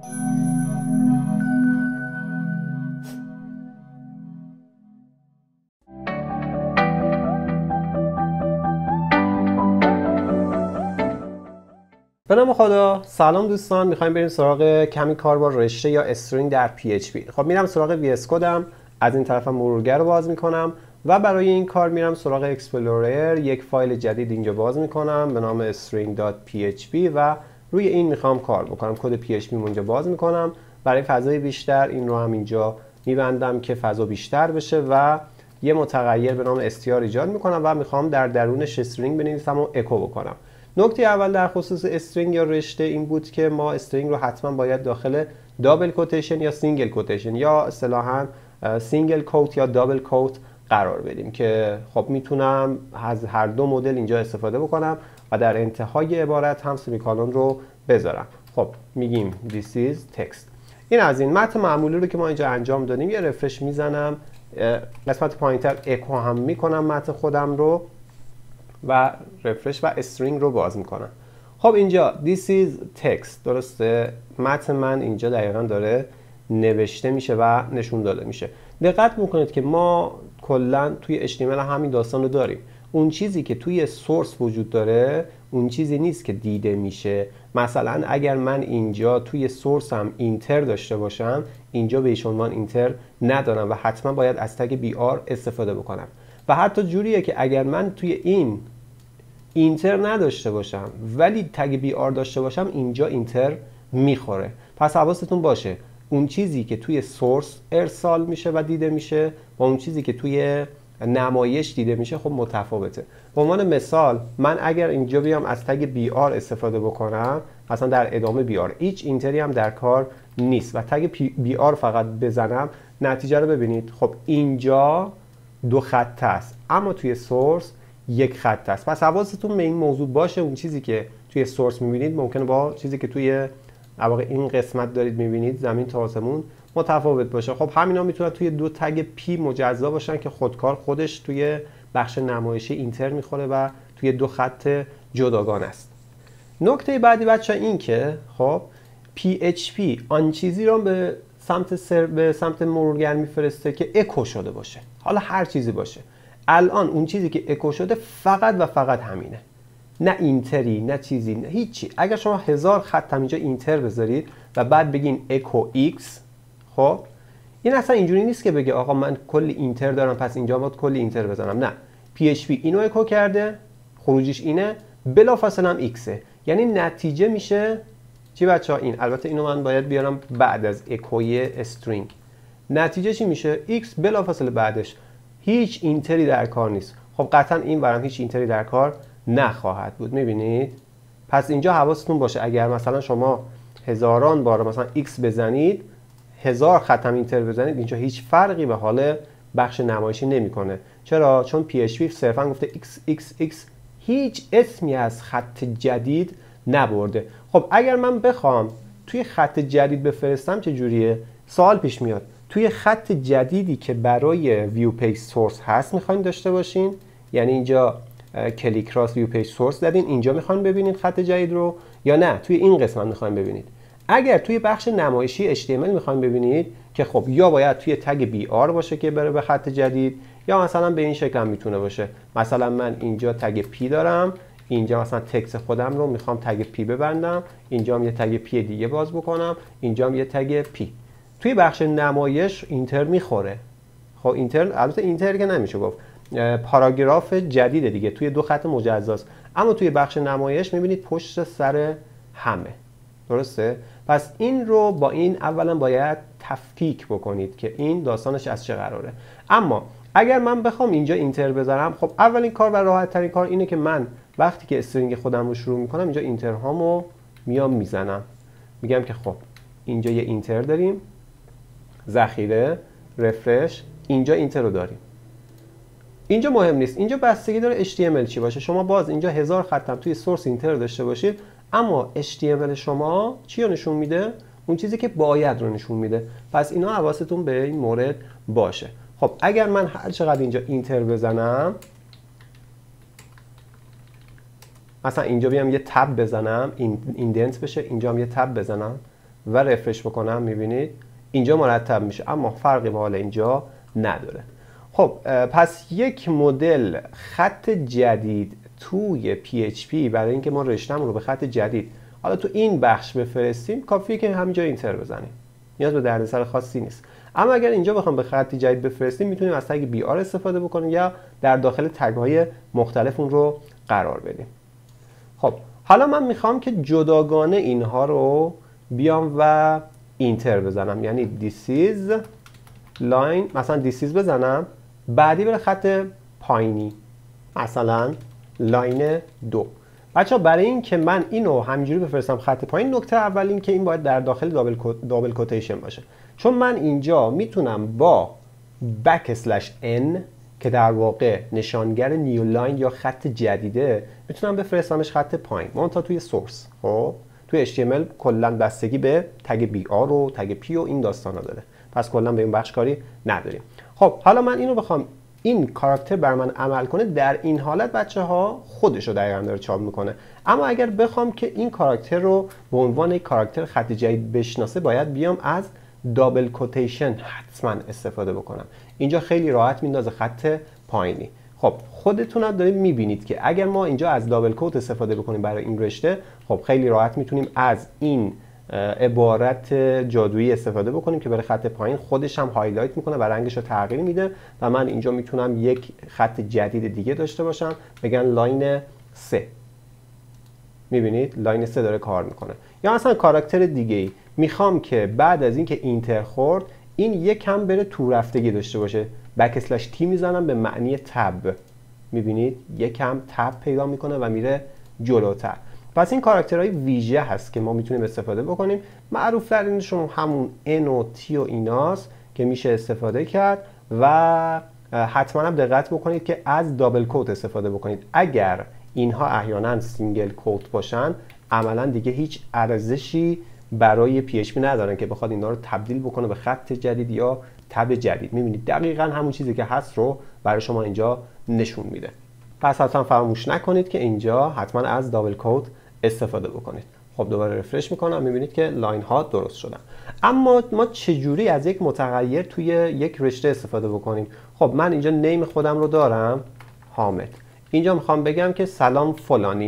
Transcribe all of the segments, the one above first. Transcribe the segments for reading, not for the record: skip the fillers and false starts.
به نام خدا. سلام دوستان، میخوایم بریم سراغ کمی کار با رشته یا استرینگ در PHP. خب میرم سراغ VS کدم، از این طرفم مرورگر رو باز میکنم و برای این کار میرم سراغ اکسپلورر، یک فایل جدید اینجا باز میکنم به نام string.php و روی این میخوام کار بکنم. کد PHP اونجا باز میکنم. برای فضای بیشتر این رو هم اینجا میبندم که فضا بیشتر بشه و یه متغیر به نام str ایجاد میکنم و میخوام در درونش استرینگ بنویسم و اکو بکنم. نکته اول در خصوص استرینگ یا رشته این بود که ما استرینگ رو حتما باید داخل دابل کوتیشن یا سینگل کوتیشن یا اصطلاحاً سینگل کوت یا دابل کوت قرار بدیم که خب میتونم از هر دو مدل اینجا استفاده بکنم و در انتهای عبارت هم سمیکالون رو بذارم. خب میگیم this is text. این از این متن معمولی رو که ما اینجا انجام دادیم. یه رفرش میزنم، قسمت پایینتر اکو هم میکنم متن خودم رو و رفرش و استرینگ رو باز میکنم. خب اینجا this is text، درسته؟ متن من اینجا دقیقا داره نوشته میشه و نشون داده میشه. دقت میکنید که ما کلا توی HTML همین داستان رو داریم. اون چیزی که توی سورس وجود داره اون چیزی نیست که دیده میشه. مثلا اگر من اینجا توی سورس هم اینتر داشته باشم، اینجا بهش عنوان اینتر ندارم و حتما باید از تگ BR استفاده بکنم. و حتی جوریه که اگر من توی این اینتر نداشته باشم ولی تگ BR داشته باشم، اینجا اینتر میخوره. پس حواستون باشه اون چیزی که توی سورس ارسال میشه و دیده میشه با اون چیزی که توی نمایش دیده میشه خب متفاوته. به عنوان مثال من اگر اینجا بیام از تگ BR استفاده بکنم، مثلا در ادامه BR هیچ اینتری هم در کار نیست و تگ BR فقط بزنم، نتیجه رو ببینید. خب اینجا دو خط است اما توی سورس یک خط است. پس حواستون به این موضوع باشه. اون چیزی که توی سورس میبینید ممکنه با چیزی که توی این قسمت دارید میبینید زمین تا آسمون متفاوت باشه. خب همینا میتونن توی دو تگ پی مجزا باشن که خودکار خودش توی بخش نمایشی اینتر میخوره و توی دو خط جداگانه است. نکته بعدی بچه این که خب PHP آن چیزی رو به سمت مرورگر میفرسته که اکو شده باشه. حالا هر چیزی باشه. الان اون چیزی که اکو شده فقط و فقط همینه، نه اینتری نه چیزی، نه هیچی. اگر شما 1000 خط هم اینجا اینتر بذارید و بعد بگین اکو ایکس، خب این اصلا اینجوری نیست که بگه آقا من کلی اینتر دارم پس اینجا باید کلی اینتر بزنم. نه، PHP اینو اکو کرده، خروجیش اینه، بلافاصله هم ایکسه. یعنی نتیجه میشه چی بچه ها؟ این. البته اینو من باید بیارم بعد از اکوی استرینگ. نتیجه چی میشه؟ ایکس بلافاصله بعدش. هیچ اینتری در کار نیست. خب قطعا این برام هیچ اینتری در کار نخواهد بود. میبینید؟ پس اینجا حواستون باشه اگر مثلا شما هزاران بار مثلا x بزنید، 1000 خط هم اینتر بزنید، اینجا هیچ فرقی به حال بخش نمایشی نمیکنه. چرا؟ چون PHP صرفا گفته x هیچ اسمی از خط جدید نبرده. خب اگر من بخوام توی خط جدید بفرستم چه جوریه؟ سوال پیش میاد. توی خط جدیدی که برای ویو پیج سورس هست میخواین داشته باشین، یعنی اینجا کلیک راست ویو پیج سورس دادین، اینجا میخواین ببینید خط جدید رو، یا نه توی این قسمت میخواین ببینید؟ اگر توی بخش نمایشی HTML میخواین ببینید که خب یا باید توی تگ BR باشه که بره به خط جدید، یا مثلا به این شکل هم میتونه باشه. مثلا من اینجا تگ P دارم، اینجا مثلا تکست خودم رو میخوام تگ P ببندم، اینجا هم یه تگ P دیگه باز بکنم، اینجا هم یه تگ P. توی بخش نمایش اینتر میخوره. خب اینتر، البته اینتر که نمیشه گفت، پاراگراف جدیده دیگه، توی دو خط مجزاست. اما توی بخش نمایش میبینید پشت سر همه. درسته؟ پس این رو با این اولا باید تفکیک بکنید که این داستانش از چه قراره. اما اگر من بخوام اینجا اینتر بذارم، خب اولین کار و راحت ترین کار اینه که من وقتی که استرینگ خودم رو شروع میکنم اینجا اینتر هامو میام میزنم، میگم که خب اینجا یه اینتر داریم، ذخیره، رفرش، اینجا اینتر رو داریم. اینجا مهم نیست، اینجا بستگی داره HTML چی باشه. شما باز اینجا 1000 خطم توی سورس اینتر داشته باشید، اما HTML شما چی رو نشون میده؟ اون چیزی که باید رو نشون میده. پس اینا حواستون به این مورد باشه. خب اگر من هر چقدر اینجا اینتر بزنم، مثلا اینجا بیام یه تب بزنم، ایندنت بشه، اینجا هم یه تب بزنم و رفرش بکنم میبینید اینجا مرتب میشه، اما فرقی با حال اینجا نداره. خب پس یک مدل خط جدید توی PHP برای اینکه ما رشته‌مون رو به خط جدید حالا تو این بخش بفرستیم کافیه که همینجا اینتر بزنیم، نیاز به دردسر خاصی نیست. اما اگر اینجا بخوام به خط جدید بفرستیم میتونیم از تگ BR استفاده بکنیم یا در داخل تگ‌های مختلف اون رو قرار بدیم. خب حالا من میخوام که جداگانه اینها رو بیام و اینتر بزنم، یعنی this is line، مثلا this is بزنم بعدی بره خط پایینی مثلا لاین 2. بچه ها برای این که من اینو همینجوری بفرستم خط پایین، نکته اول این که این باید در داخل دابل کوتیشن باشه، چون من اینجا میتونم با \n که در واقع نشانگر نیو لاین یا خط جدیده میتونم بفرستمش خط پایین، منتها توی سورس. خب توی HTML کلا بستگی به تگ BR و تگ P و این داستانا داره، پس کلا به این بخش کاری نداریم. خب حالا من اینو بخوام این کاراکتر بر من عمل کنه، در این حالت بچه ها خودش رو دقیقاً داره چاپ میکنه. اما اگر بخوام که این کاراکتر رو به عنوان یک کاراکتر خط جدید بشناسه، باید بیام از دابل کوتیشن حتما استفاده بکنم. اینجا خیلی راحت میندازه خط پایینی. خب خودتون هم دارید میبینید که اگر ما اینجا از دابل کوت استفاده بکنیم برای این رشته، خب خیلی راحت میتونیم از این عبارت جادویی استفاده بکنیم که برای خط پایین خودش هم هایلایت میکنه و رنگش رو تغییر میده و من اینجا میتونم یک خط جدید دیگه داشته باشم، بگن لاین 3. میبینید لاین 3 داره کار میکنه. یا مثلا کاراکتر دیگه ای میخوام که بعد از اینکه اینتر خورد این یکم بره تو رفتگی داشته باشه، \t میزنم به معنی تب. میبینید یکم تب پیدا میکنه و میره جلوتر. پس این کاراکترهای ویژه هست که ما میتونیم استفاده بکنیم. معروف ترینشون همون N و T و ایناست که میشه استفاده کرد و حتما هم دقت بکنید که از دابل کوت استفاده بکنید. اگر اینها احیانا سینگل کوت باشن عملا دیگه هیچ ارزشی برای PHP ندارن که بخواد اینا رو تبدیل بکنه به خط جدید یا تب جدید. میبینید دقیقاً همون چیزی که هست رو برای شما اینجا نشون میده. پس حتما فراموش نکنید که اینجا حتما از دابل کوت استفاده بکنید. خب دوباره رفرش میکنم، میبینید که لاین ها درست شدن. اما ما چجوری از یک متغیر توی یک رشته استفاده بکنیم؟ خب من اینجا نیم خودم رو دارم حامد، اینجا میخوام بگم که سلام فلانی.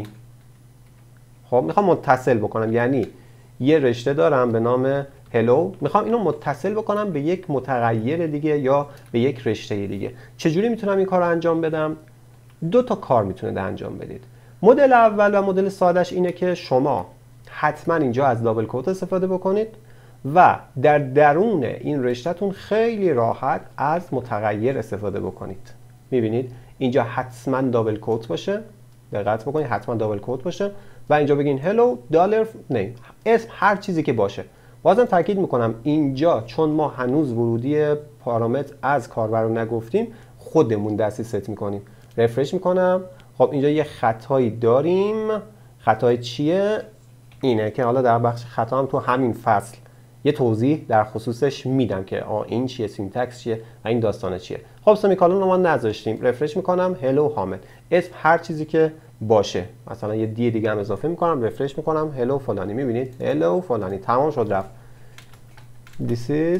خب میخوام متصل بکنم، یعنی یه رشته دارم به نام هلو، میخوام اینو متصل بکنم به یک متغیر دیگه یا به یک رشته دیگه. چجوری میتونم این کار رو انجام بدم؟ دو تا کار میتونید انجام بدید. مدل اول و مدل سادهش اینه که شما حتما اینجا از دابل کوت استفاده بکنید و در درون این رشتهتون خیلی راحت از متغیر استفاده بکنید. میبینید اینجا حتما دابل کوت باشه، دقت بکنید حتما دابل کوت باشه و اینجا بگین hello دلار نیم، اسم هر چیزی که باشه. بازم تاکید میکنم اینجا چون ما هنوز ورودی پارامتر از کاربر رو نگفتیم، خودمون دستی ست میکنیم. رفرش میکنم، خب اینجا یه خطایی داریم. خطای چیه؟ اینه که حالا در بخش خطا هم تو همین فصل یه توضیح در خصوصش میدم که این چیه، سینتکس چیه و این داستانه چیه. خب سمیکالون رو ما نذاشتیم. رفرش میکنم هلو حامد، اسم هر چیزی که باشه، مثلا یه دی دیگه هم اضافه میکنم، رفرش میکنم هلو فلانی. میبینید هلو فلانی تمام شد رفت. This is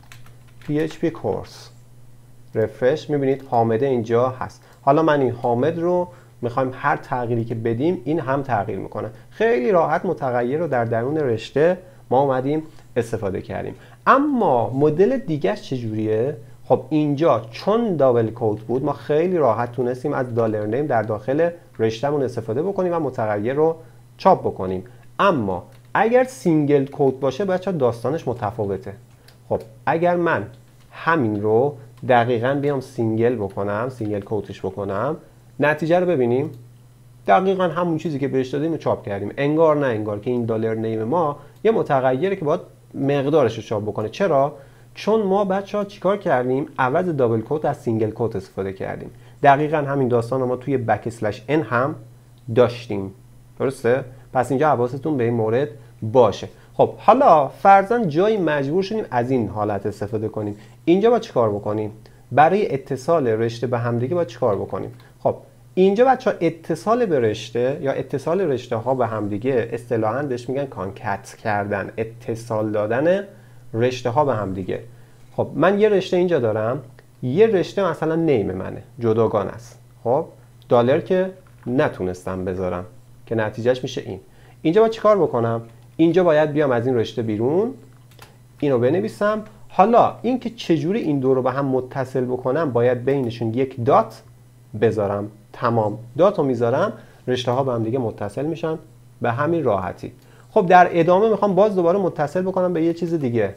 PHP course. رفرش، میبینید حامد اینجا هست. حالا من این حامد رو میخوایم هر تغییری که بدیم این هم تغییر میکنه. خیلی راحت متغیر رو در درون رشته ما اومدیم استفاده کردیم. اما مدل دیگه‌اش چجوریه؟ خب اینجا چون دابل کوت بود ما خیلی راحت تونستیم از دلار نیم در داخل رشتهمون استفاده بکنیم و متغیر رو چاپ بکنیم. اما اگر سینگل کوت باشه بچه داستانش متفاوته. خب اگر من همین رو دقیقاً بیام سینگل بکنم، سینگل کوتش بکنم، نتیجه رو ببینیم دقیقاً همون چیزی که بهش دادیم رو چاپ کردیم. انگار نه انگار که این دلار نیم ما یه متغیره که باید مقدارش رو چاپ بکنه. چرا؟ چون ما بچه‌ها چیکار کردیم؟ عوض دابل کوت از سینگل کوت استفاده کردیم. دقیقاً همین داستان رو ما توی \n هم داشتیم. درسته؟ پس اینجا حواستون به این مورد باشه. خب حالا فرضاً جایی مجبور شدیم از این حالت استفاده کنیم. اینجا باید چیکار بکنیم؟ برای اتصال رشته به همدیگه باید چیکار بکنیم؟ خب اینجا بچه ها اتصال به رشته یا اتصال رشته ها به همدیگه اصطلاحاً بهش میگن کانکت کردن، اتصال دادن رشته ها به همدیگه. خب من یه رشته اینجا دارم، یه رشته مثلا نیم منه، جداگانه است. خب دلار که نتونستم بذارم که نتیجهش میشه این. اینجا باید چیکار بکنم؟ اینجا باید بیام از این رشته بیرون، اینو بنویسم. حالا این که چجوری این دو رو به هم متصل بکنم، باید بینشون یک دات بذارم. تمام، دات رو میذارم، رشته ها به هم دیگه متصل میشن به همین راحتی. خب در ادامه میخوام باز دوباره متصل بکنم به یه چیز دیگه.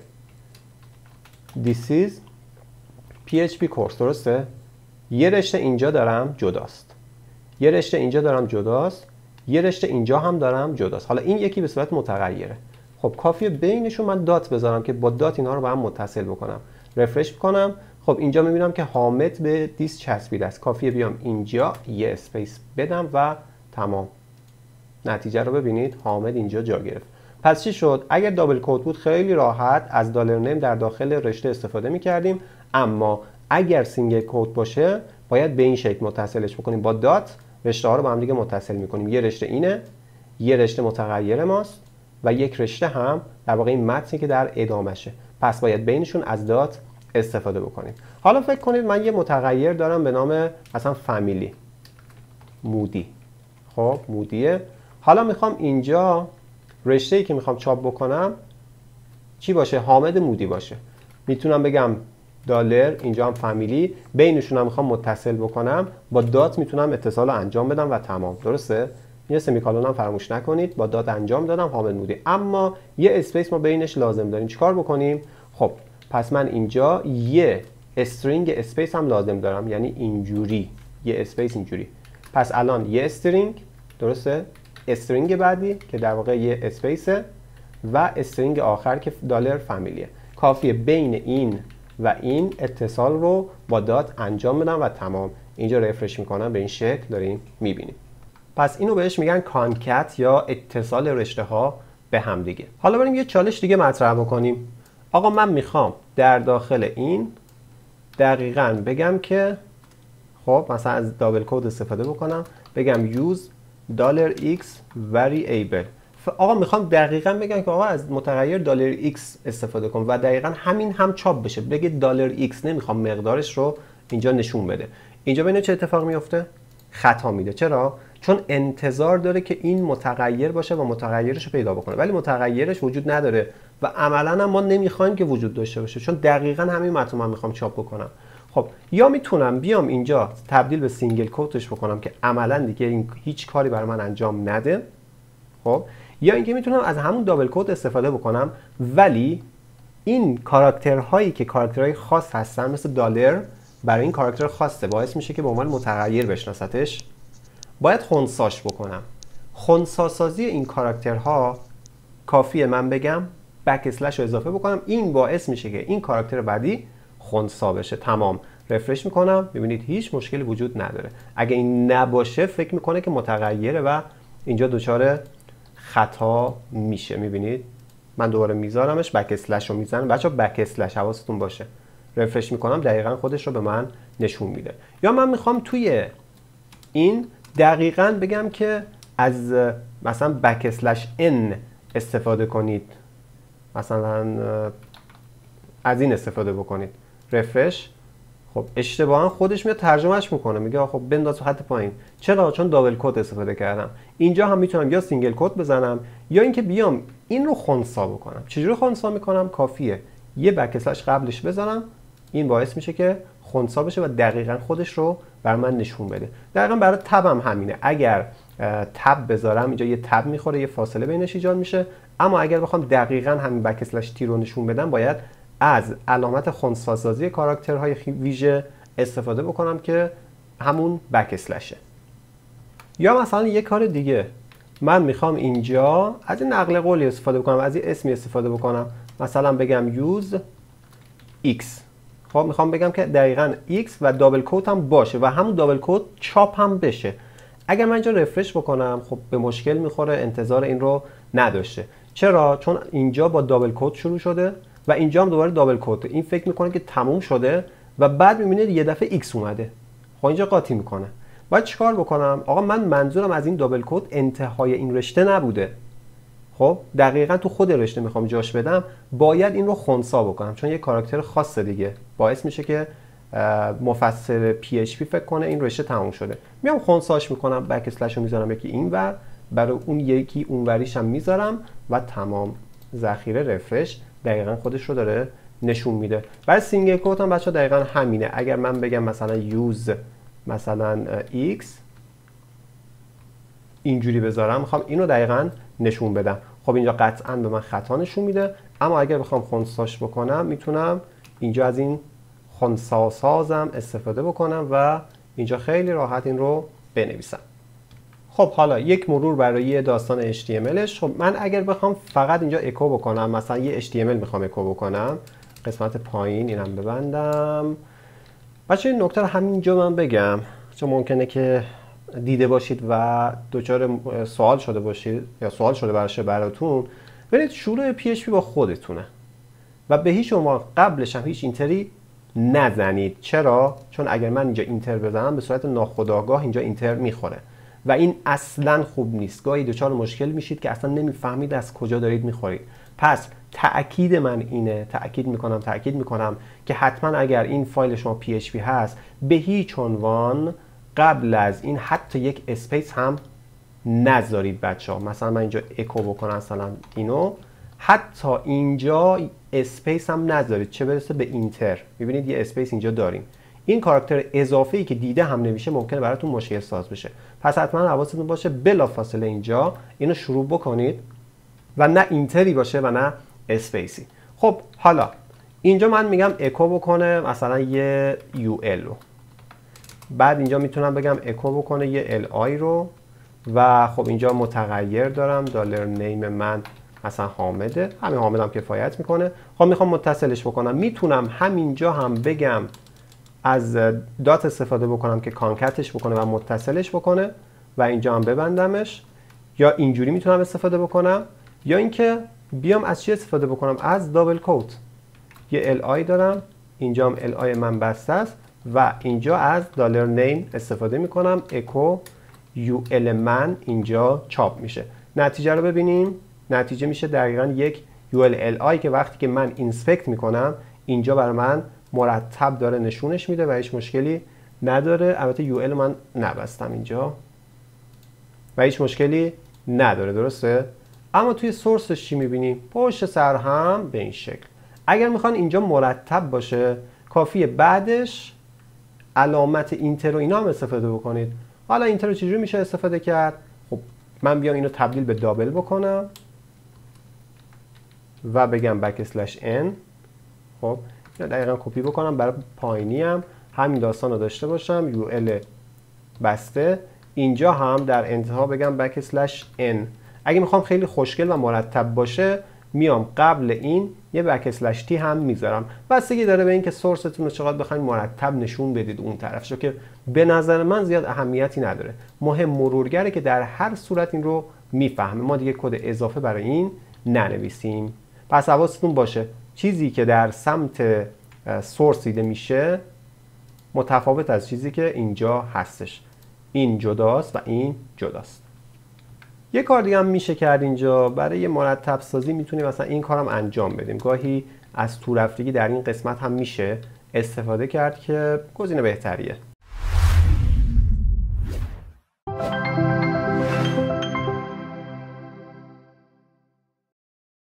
This is PHP course، درسته؟ یه رشته اینجا دارم جداست، یه رشته اینجا دارم جداست، یه رشته اینجا هم دارم جداست. حالا این یکی به صورت متغیره. خب کافیه بینشون من دات بذارم که با دات اینا رو به هم متصل بکنم. رفرش کنم. خب اینجا میبینم که حامد به دیس چسبیده است. کافیه بیام اینجا یه اسپیس بدم و تمام. نتیجه رو ببینید، حامد اینجا جا گرفت. پس چی شد؟ اگر دابل کد بود خیلی راحت از دلار نیم در داخل رشته استفاده میکردیم، اما اگر سینگل کد باشه باید به این شکل متصلش بکنیم با دات. رشته ها رو با هم دیگه متصل میکنیم. یه رشته اینه، یه رشته متغیر ماست و یک رشته هم در واقع این متنی که در ادامشه. پس باید بینشون از دات استفاده بکنیم. حالا فکر کنید من یه متغیر دارم به نام مثلا فامیلی، مودی. خب مودیه. حالا میخوام اینجا رشته‌ای که میخوام چاپ بکنم چی باشه؟ حامد مودی باشه. میتونم بگم دلار، اینجا هم فامیلی، بینشون هم میخوام متصل بکنم با دات، میتونم اتصال رو انجام بدم و تمام. درسته؟ یه سمیکالون هم فراموش نکنید. با دات انجام دادم حامد مودی، اما یه اسپیس ما بینش لازم داریم. چیکار بکنیم؟ خب پس من اینجا یه استرینگ اسپیس هم لازم دارم، یعنی اینجوری یه اسپیس اینجوری. پس الان یه استرینگ، درسته؟ استرینگ بعدی که در واقع یه اسپیسه و استرینگ آخر که دلار فامیلیه. کافیه بین این و این اتصال رو با دات انجام بدم و تمام. اینجا رفرش میکنم، به این شکل داریم میبینیم. پس اینو بهش میگن کانکت یا اتصال رشته ها به هم دیگه. حالا بریم یه چالش دیگه مطرح بکنیم. آقا من میخوام در داخل این دقیقاً بگم که خب مثلا از دابل کد استفاده بکنم، بگم use $x variable. آقا میخوام دقیقاً بگم که آقا از متغیر $x استفاده کن و دقیقاً همین هم چاپ بشه، بگه $x. نمیخوام مقدارش رو اینجا نشون بده. اینجا ببینید چه اتفاق میفته؟ خطا میده. چرا؟ چون انتظار داره که این متغیر باشه و متغیرش رو پیدا بکنه، ولی متغیرش وجود نداره و عملاً هم ما نمیخوایم که وجود داشته باشه، چون دقیقاً همین متن من میخوام چاپ بکنم. خب یا میتونم بیام اینجا تبدیل به سینگل کوتش بکنم که عملاً دیگه این هیچ کاری برای من انجام نده. خب یا اینکه میتونم از همون دابل کد استفاده بکنم، ولی این کاراکترهایی که کاراکترهای خاص هستن مثل دلار برای این کاراکتر خاصه، باعث میشه که به عنوان متغیر بشناستش. باید خنثاش بکنم. خنثی سازی این کاراکترها کافیه من بگم بک اسلش رو اضافه بکنم، این باعث میشه که این کاراکتر بعدی خنثی بشه. تمام. رفرش میکنم، ببینید هیچ مشکلی وجود نداره. اگه این نباشه فکر میکنه که متغیره و اینجا دچار خطا میشه. میبینید من دوباره میذارمش، بک اسلش رو میزنم. بچه‌ها بک اسلش حواستون باشه. رفرش میکنم، دقیقاً خودش رو به من نشون میده. یا من میخوام توی این دقیقاً بگم که از مثلا بک اسلش n استفاده کنید، مثلا از این استفاده بکنید. رفرش. خب اشتباها خودش میاد ترجمهش میکنه، میگه خب بنداز خط پایین. چرا؟ چون دابل کد استفاده کردم. اینجا هم میتونم یا سینگل کد بزنم یا اینکه بیام این رو خنثی بکنم. چجوری خنثی میکنم؟ کافیه یه بک اسلش قبلش بزنم، این باعث میشه که خنثی بشه و دقیقاً خودش رو بر من نشون بده. دقیقاً برای تب هم همینه. اگر تب بذارم اینجا یه تب میخوره، یه فاصله بینش ایجاد میشه، اما اگر بخوام دقیقاً همین بک اسلش تی رو نشون بدم باید از علامت خنثی سازی کاراکترهای ویژه استفاده بکنم که همون بک اسلشه. یا مثلا یه کار دیگه، من میخوام اینجا از این نقل قولی استفاده بکنم، از این اسمی استفاده بکنم، مثلا بگم use x. خب میخوام بگم که دقیقاً x و دابل کد هم باشه و همون دابل کد چاپ هم بشه. اگر من اینجا رفرش بکنم خب به مشکل میخوره، انتظار این رو نداشته. چرا؟ چون اینجا با دابل کد شروع شده و اینجا هم دوباره دابل کد. این فکر میکنه که تموم شده و بعد میبینید یه دفعه x اومده. خب اینجا قاطی میکنه. باید چیکار بکنم؟ آقا من منظورم از این دابل کد انتهای این رشته نبوده. خب دقیقاً تو خود رشته میخوام جاش بدم، باید این رو خنثی بکنم، چون یه کاراکتر خاصه دیگه، باعث میشه که مفسر PHP فکر کنه این رشته تموم شده. میام خنثیش میکنم، بک اسلش رو میذارم یکی اینور، برای اون یکی اونوریش هم میذارم و تمام. ذخیره رفرش دقیقاً خودش رو داره نشون میده. برای سینگل کوت هم بچه‌ها دقیقاً همینه. اگر من بگم مثلا یوز مثلا x اینجوری بذارم، میخوام اینو دقیقاً نشون بدم. خب اینجا قطعاً به من خطا نشون میده، اما اگر بخوام خنثیش بکنم میتونم اینجا از این خنثی سازم استفاده بکنم و اینجا خیلی راحت این رو بنویسم. خب حالا یک مرور برای داستان HTMLش. خب من اگر بخوام فقط اینجا اکو بکنم، مثلا یه HTML میخوام اکو بکنم، قسمت پایین اینم ببندم. بچه این نکته رو همینجا من بگم، چون ممکنه که دیده باشید و دچار سوال شده باشید یا سوال شده براتون. ببینید شروع PHP با خودتونه و به هیچ عنوان قبلش هم هیچ اینتری نزنید. چرا؟ چون اگر من اینجا اینتر بزنم به صورت ناخودآگاه اینجا اینتر میخوره و این اصلا خوب نیست. گاهی دچار مشکل میشید که اصلا نمیفهمید از کجا دارید میخورید. پس تأکید من اینه، تأکید میکنم که حتما اگر این فایل شما PHP هست به هیچ عنوان قبل از این حتی یک اسپیس هم نذارید بچه ها. مثلا من اینجا اکو بکنم مثلا اینو، حتی اینجا اسپیس هم نذارید، چه برسه به اینتر. میبینید یه اسپیس اینجا داریم. این کاراکتر اضافه‌ای که دیده هم نمیشه ممکنه براتون مشکل ساز بشه. پس حتما حواستون باشه بلافاصله اینجا اینو شروع بکنید و نه اینتری باشه و نه اسپیسی. خب حالا اینجا من میگم اکو بکنه مثلا یه UL رو، بعد اینجا میتونم بگم اکو بکنه یه LI رو و خب اینجا متغیر دارم، دلار نیم من مثلا حامده، همین حامدم کفایت میکنه. خب میخوام متصلش بکنم، میتونم همینجا هم بگم از دات استفاده بکنم که کانکتش بکنه و متصلش بکنه و اینجا هم ببندمش، یا اینجوری میتونم استفاده بکنم، یا اینکه بیام از چی استفاده بکنم؟ از دابل کوت. یه LI دارم، اینجا هم LI من بسته است و اینجا از دلار نیم استفاده میکنم، اکو UL من اینجا چاپ میشه. نتیجه رو ببینیم، نتیجه میشه دقیقاً یک ULLI که وقتی که من اینسپکت میکنم اینجا برای من مرتب داره نشونش میده و هیچ مشکلی نداره. البته UL من نبستم اینجا و هیچ مشکلی نداره، درسته؟ اما توی سورسش چی میبینیم؟ پشت سر هم به این شکل. اگر میخوان اینجا مرتب باشه کافیه بعدش علامت اینتر و اینا هم استفاده بکنید. حالا اینتر رو چجوری میشه استفاده کرد؟ خب من بیام اینو تبدیل به دابل بکنم و بگم \n. خب اینو دقیقا کپی بکنم برای پایینی هم همین داستان رو داشته باشم، UL بسته، اینجا هم در انتها بگم \n. اگه میخوام خیلی خوشگل و مرتب باشه میام قبل این یه \t هم میذارم. بستگی داره به این که سورستون رو چقدر بخواید مرتب نشون بدید اون طرف، چون که به نظر من زیاد اهمیتی نداره. مهم مرورگره که در هر صورت این رو میفهمه، ما دیگه کد اضافه برای این ننویسیم. پس حواستون باشه چیزی که در سمت سورس دیده میشه متفاوت از چیزی که اینجا هستش. این جداست و این جداست. یه کار دیگه هم میشه کرد اینجا، برای مرتب سازی میتونیم مثلا این کارم انجام بدیم. گاهی از تو رفتگی در این قسمت هم میشه استفاده کرد که گزینه بهتریه.